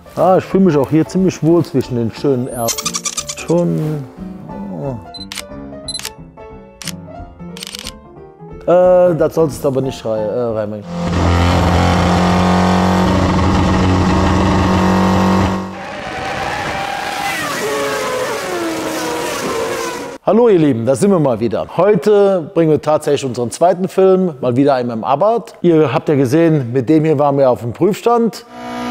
Ah, ich fühle mich auch hier ziemlich wohl zwischen den schönen Erden. Schon. Oh. Das solltest du aber nicht reinbringen. Hallo ihr Lieben, da sind wir mal wieder. Heute bringen wir tatsächlich unseren zweiten Film, mal wieder einen im Abarth. Ihr habt ja gesehen, mit dem hier waren wir auf dem Prüfstand.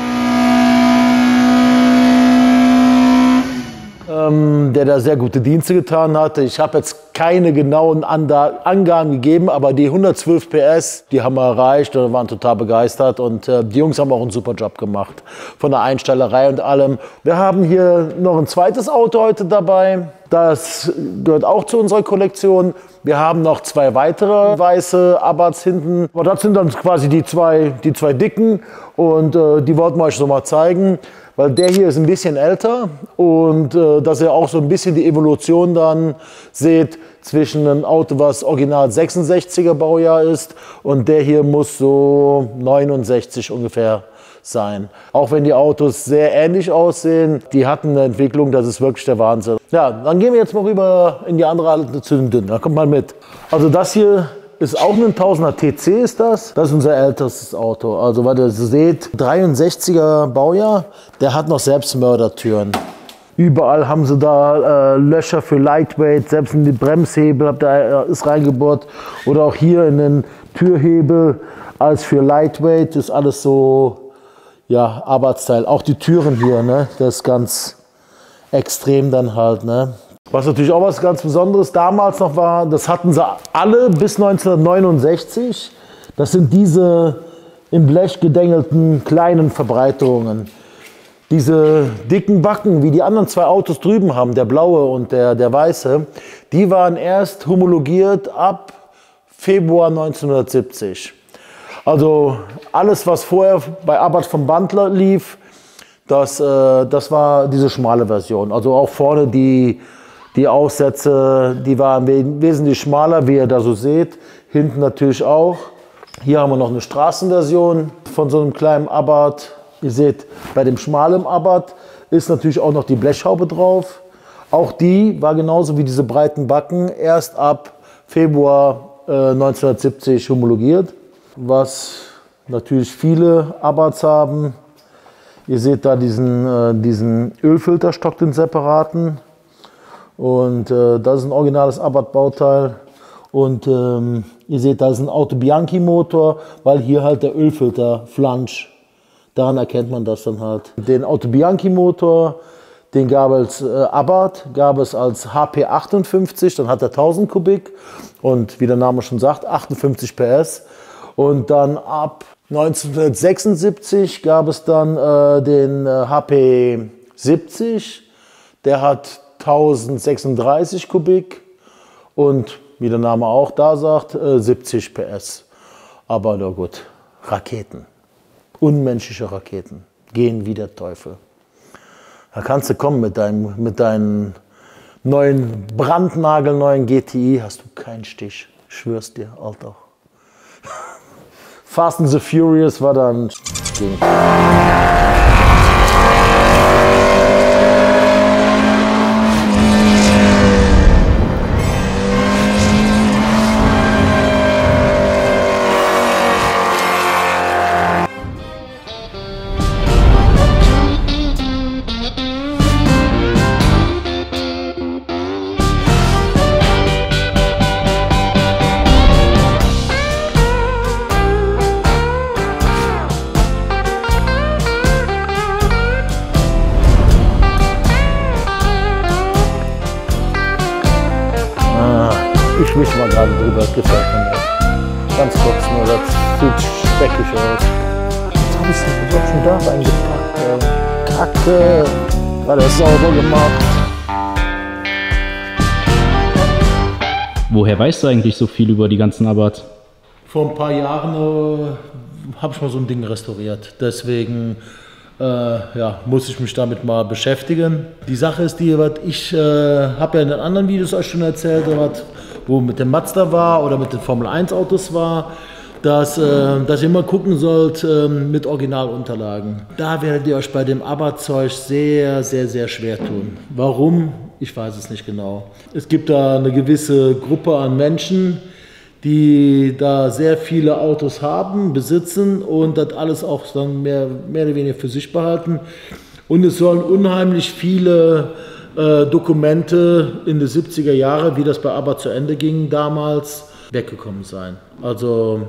Der da sehr gute Dienste getan hatte. Ich habe jetzt keine genauen Angaben gegeben, aber die 112 PS, die haben wir erreicht und waren total begeistert und die Jungs haben auch einen super Job gemacht. Von der Einstellerei und allem. Wir haben hier noch ein zweites Auto heute dabei. Das gehört auch zu unserer Kollektion. Wir haben noch zwei weitere weiße Abarths hinten. Aber das sind dann quasi die zwei dicken und die wollten wir euch so mal zeigen. Weil der hier ist ein bisschen älter und dass ihr auch so ein bisschen die Evolution dann seht zwischen einem Auto, was original 66er Baujahr ist und der hier muss so 69 ungefähr sein. Auch wenn die Autos sehr ähnlich aussehen, die hatten eine Entwicklung, das ist wirklich der Wahnsinn. Ja, dann gehen wir jetzt mal rüber in die andere zu den dünnen. Da kommt mal mit. Also das hier ist auch ein 1000er TC ist das. Das ist unser ältestes Auto. Also, weil ihr seht, 63er Baujahr, der hat noch selbst Mördertüren. Überall haben sie da Löcher für Lightweight, selbst in die Bremshebel ist reingebohrt. Oder auch hier in den Türhebel, alles für Lightweight, ist alles so, ja, Abarth-Style. Auch die Türen hier, ne, das ist ganz extrem dann halt, ne. Was natürlich auch was ganz Besonderes damals noch war, das hatten sie alle bis 1969. Das sind diese im Blech gedengelten kleinen Verbreiterungen. Diese dicken Backen, wie die anderen zwei Autos drüben haben, der blaue und der weiße, die waren erst homologiert ab Februar 1970. Also alles, was vorher bei Abarth vom Band lief, das war diese schmale Version. Also auch vorne die Aufsätze, die waren wesentlich schmaler, wie ihr da so seht. Hinten natürlich auch. Hier haben wir noch eine Straßenversion von so einem kleinen Abarth. Ihr seht, bei dem schmalen Abarth ist natürlich auch noch die Blechhaube drauf. Auch die war genauso wie diese breiten Backen erst ab Februar 1970 homologiert. Was natürlich viele Abarths haben. Ihr seht da diesen Ölfilterstock, den separaten. Und das ist ein originales Abarth-Bauteil. Und ihr seht, da ist ein Auto Bianchi Motor, weil hier halt der Ölfilter flanscht. Daran erkennt man das dann halt. Den Auto Bianchi Motor, den gab es Abarth, gab es als HP 58, dann hat er 1000 Kubik. Und wie der Name schon sagt, 58 PS. Und dann ab 1976 gab es dann den HP 70, der hat 1036 Kubik und wie der Name auch da sagt, 70 PS. Aber na gut, Raketen, unmenschliche Raketen, gehen wie der Teufel. Da kannst du kommen mit deinem neuen, brandnagelneuen GTI, hast du keinen Stich, ich schwör's dir, Alter. Fast and the Furious war dann Ding. Ich wisch mal gerade drüber, das gefällt mir nicht. Ganz kurz nur, das sieht speckig aus. Jetzt habe ich es doch schon da reingepackt. Kacke, war das sauber gemacht. Woher weißt du eigentlich so viel über die ganzen Abarth? Vor ein paar Jahren habe ich mal so ein Ding restauriert. Deswegen ja, muss ich mich damit mal beschäftigen. Die Sache ist die, ich habe ja in den anderen Videos euch schon erzählt, wo mit dem Mazda war oder mit den Formel 1 Autos war. dass ihr mal gucken sollt mit Originalunterlagen. Da werdet ihr euch bei dem Abarth-Zeug sehr, sehr, sehr schwer tun. Warum? Ich weiß es nicht genau. Es gibt da eine gewisse Gruppe an Menschen, die da sehr viele Autos haben, besitzen und das alles auch dann mehr oder weniger für sich behalten. Und es sollen unheimlich viele Dokumente in den 70er Jahren, wie das bei Abarth zu Ende ging damals, weggekommen sein. Also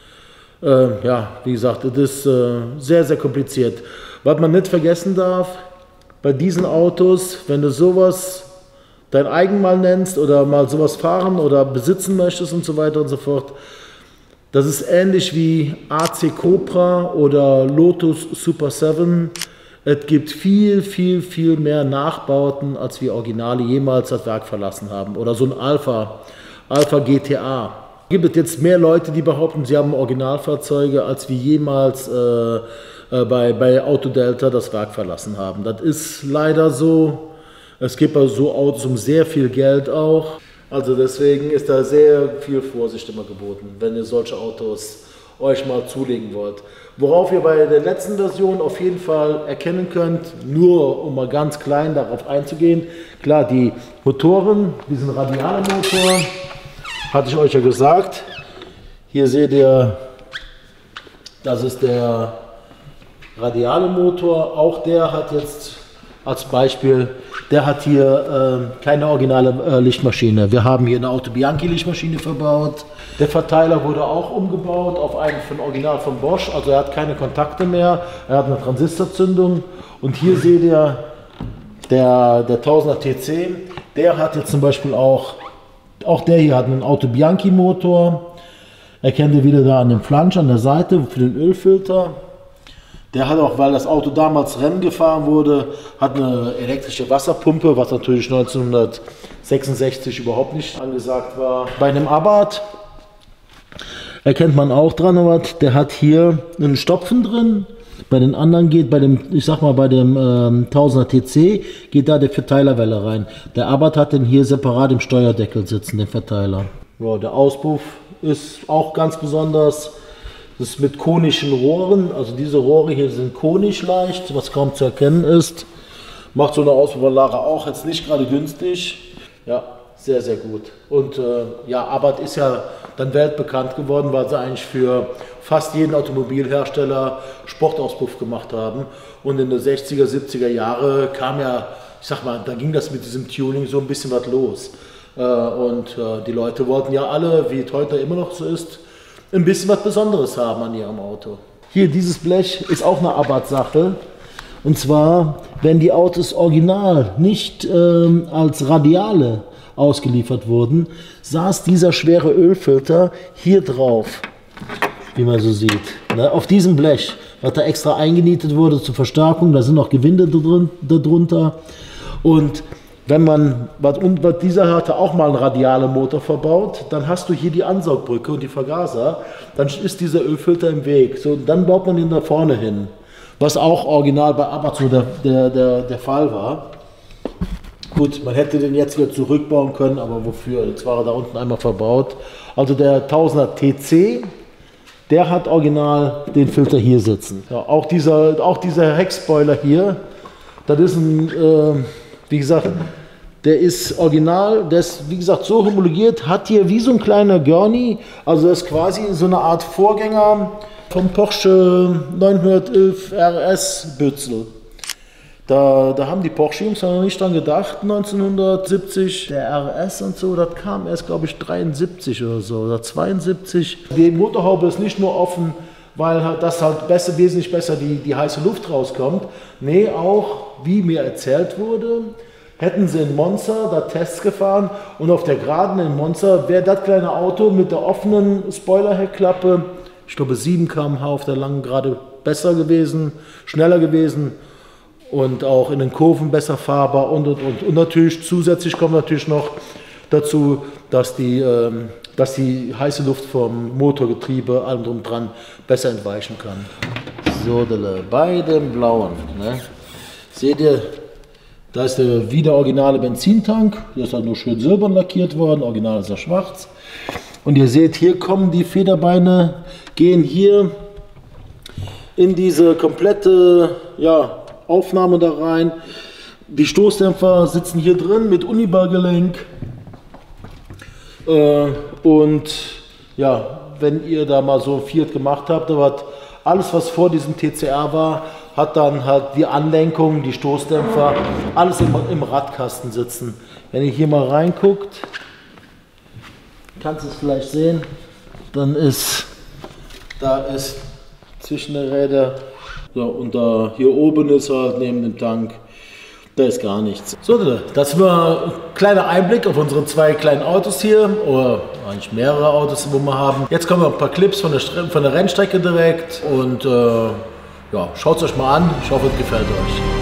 ja, wie gesagt, das ist sehr, sehr kompliziert. Was man nicht vergessen darf, bei diesen Autos, wenn du sowas dein eigen mal nennst oder mal sowas fahren oder besitzen möchtest und so weiter und so fort, das ist ähnlich wie AC Cobra oder Lotus Super 7. Es gibt viel, viel, viel mehr Nachbauten, als wir Originale jemals das Werk verlassen haben. Oder so ein Alpha GTA. Gibt es jetzt mehr Leute, die behaupten, sie haben Originalfahrzeuge, als wir jemals bei Autodelta das Werk verlassen haben. Das ist leider so. Es gibt also so Autos um sehr viel Geld auch. Also deswegen ist da sehr viel Vorsicht immer geboten, wenn ihr solche Autos euch mal zulegen wollt. Worauf ihr bei der letzten Version auf jeden Fall erkennen könnt, nur um mal ganz klein darauf einzugehen, klar, die Motoren, diesen Radiale-Motor, hatte ich euch ja gesagt. Hier seht ihr, das ist der Radiale-Motor. Auch der hat jetzt als Beispiel, der hat hier keine originale Lichtmaschine. Wir haben hier eine Auto Bianchi Lichtmaschine verbaut. Der Verteiler wurde auch umgebaut auf einen von Original von Bosch. Also er hat keine Kontakte mehr, er hat eine Transistorzündung. Und hier seht ihr, der 1000er TC, der hat jetzt zum Beispiel auch der hier hat einen Auto Bianchi Motor. Erkennt ihr wieder da an dem Flansch an der Seite für den Ölfilter. Der hat auch, weil das Auto damals Rennen gefahren wurde, hat eine elektrische Wasserpumpe, was natürlich 1966 überhaupt nicht angesagt war. Bei einem Abarth erkennt man auch dran, aber der hat hier einen Stopfen drin. Bei den anderen geht, bei dem 1000er TC, geht da der Verteilerwelle rein. Der Abarth hat den hier separat im Steuerdeckel sitzen, den Verteiler. Ja, der Auspuff ist auch ganz besonders. Das ist mit konischen Rohren, also diese Rohre hier sind konisch leicht, was kaum zu erkennen ist. Macht so eine Auspuffanlage auch jetzt nicht gerade günstig. Ja, sehr, sehr gut. Und ja, Abarth ist ja dann weltbekannt geworden, weil sie eigentlich für fast jeden Automobilhersteller Sportauspuff gemacht haben. Und in den 60er, 70er Jahre kam ja, ich sag mal, da ging das mit diesem Tuning so ein bisschen was los. Und die Leute wollten ja alle, wie es heute immer noch so ist, ein bisschen was Besonderes haben an ihrem Auto. Hier, dieses Blech ist auch eine Abarth-Sache. Und zwar, wenn die Autos original nicht als Radiale ausgeliefert wurden, saß dieser schwere Ölfilter hier drauf, wie man so sieht. Ne? Auf diesem Blech, was da extra eingenietet wurde zur Verstärkung, da sind noch Gewinde darunter. Und wenn man, dieser hatte auch mal einen radialen Motor verbaut, dann hast du hier die Ansaugbrücke und die Vergaser, dann ist dieser Ölfilter im Weg. So, dann baut man ihn da vorne hin, was auch original bei Abarth so der Fall war. Gut, man hätte den jetzt wieder zurückbauen können, aber wofür? Jetzt war er da unten einmal verbaut. Also der 1000er TC, der hat original den Filter hier sitzen. Ja, auch dieser Heckspoiler hier, das ist ein, wie gesagt, der ist original, der ist wie gesagt so homologiert, hat hier wie so ein kleiner Gurney, also das ist quasi so eine Art Vorgänger vom Porsche 911 RS Bützel. Da haben die Porsche-Jungs noch nicht dran gedacht, 1970, der RS und so, das kam erst, glaube ich, 73 oder so, oder 72. Die Motorhaube ist nicht nur offen, weil das halt wesentlich besser die heiße Luft rauskommt. Nee, auch, wie mir erzählt wurde, hätten sie in Monza da Tests gefahren und auf der Geraden in Monza wäre das kleine Auto mit der offenen Spoilerheckklappe, ich glaube 7 km/h auf der langen Gerade besser gewesen, schneller gewesen. Und auch in den Kurven besser fahrbar und. Und natürlich zusätzlich kommt natürlich noch dazu, dass die heiße Luft vom Motorgetriebe, allem drum dran, besser entweichen kann. So, bei dem blauen, ne? Seht ihr, da ist der wieder originale Benzintank, der ist halt nur schön silbern lackiert worden, original ist er schwarz. Und ihr seht, hier kommen die Federbeine, gehen hier in diese komplette Aufnahme da rein. Die Stoßdämpfer sitzen hier drin mit Uniballgelenk. Und ja, wenn ihr da mal so Fiat gemacht habt, aber alles, was vor diesem TCR war, hat dann halt die Anlenkung, die Stoßdämpfer, alles im Radkasten sitzen. Wenn ihr hier mal reinguckt, kannst du es vielleicht sehen, dann da ist zwischen den Rädern, so, und da hier oben ist halt neben dem Tank, da ist gar nichts. So, das war ein kleiner Einblick auf unsere zwei kleinen Autos hier, oder eigentlich mehrere Autos, wo wir haben. Jetzt kommen noch ein paar Clips von der Rennstrecke direkt und ja, schaut es euch mal an. Ich hoffe, es gefällt euch.